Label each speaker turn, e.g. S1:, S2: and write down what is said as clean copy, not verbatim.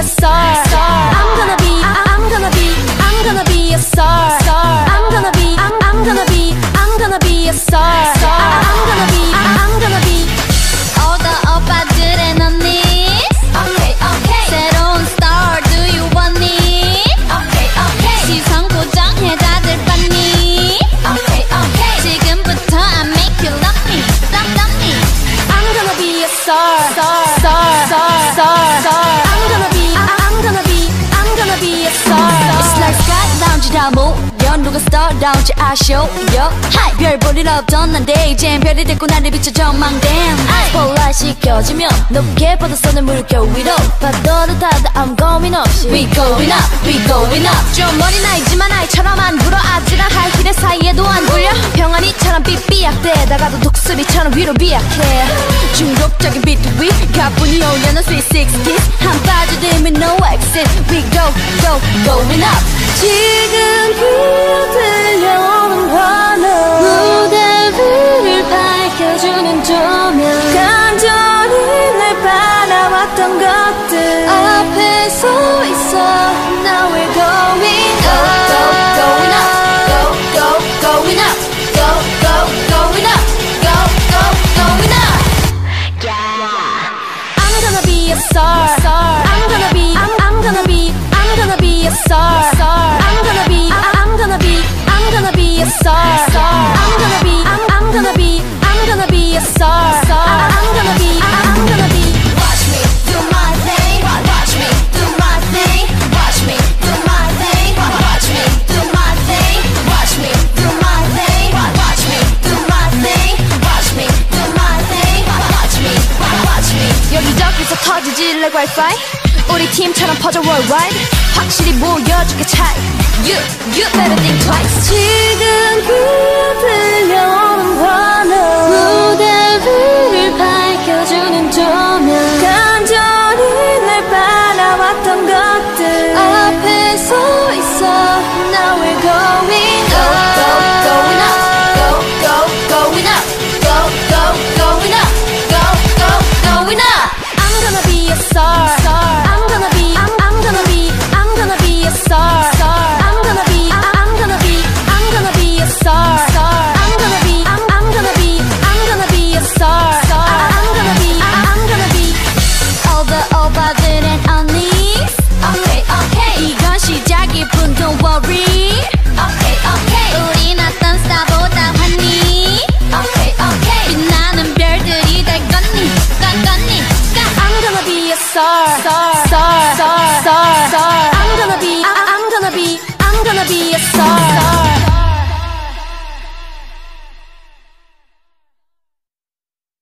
S1: star. I'm gonna be a star. I'm gonna be a star. I'm gonna be
S2: all the 오빠들의 언니.
S1: Okay, okay.
S2: 새로운 star do you want me?
S1: Okay, okay.
S2: 시선 고정해 다들 봤니?
S1: Okay, okay.
S2: 지금부터 I make you love me, love me.
S1: I'm gonna be a star. I'm gonna be a star.
S2: It's like sky lounge라 모여 누가 star lounge 아쉬워. Hi 별 볼 일 없던 난데 이젠 별이 됐고 나를 비춰 전망된 스포트라이트이 켜지면 높게 뻗어서는 물결 위로 파도를 타다 I'm going up. We going up, we going up. 좀 머리 나이지만 나이처럼 안 굴어 아찔한 하이힐의 사이에도 안 굴려 병아리처럼 삐삐약대다가도 독수리처럼 위로 비약해 중독적인 비트 위 가뿐히 오려는 sweet 60s 한 빠져들면 no exit. We going up.
S1: 지금 귀에 들려오는 환호
S2: 무대 위를 밝혀주는 조명
S1: 간절히 날 바라왔던 것들
S2: 앞에 서 있어. Now we're going up.
S1: going up.
S2: Going up.
S1: Going up. Going up. I'm gonna be a star. I'm gonna be a star. I'm gonna be a star. I'm gonna be a star. Watch me do my thing. Watch me do my thing. Watch me do my thing. Watch me do my thing. Watch me do my thing. Watch me do my thing. Watch me do my thing. Watch me.
S2: 여기저기서 터지지 like wifi. 우리 팀처럼 퍼져 worldwide. 확실히 보여줄게 차이. You better think twice.
S1: 지금 귀에 들려오는 환호
S2: 무대 위를 밝혀주는 조명
S1: 간절히 날 바라왔던 것들
S2: 앞에 서 있어. Now we're going up.
S1: Going up. Going up. Going up. I'm gonna be a star. I'm gonna be a star. I'm gonna be a star. I'm gonna be a star.
S2: All the 오빠들의 언니es.
S1: Okay, okay.
S2: 이건 시작이뿐 don't worry.
S1: Okay, okay.
S2: 우린 어떤 스타보다 환히
S1: Okay, okay.
S2: 빛나는 별들이 될 거니.
S1: I'm gonna be a star.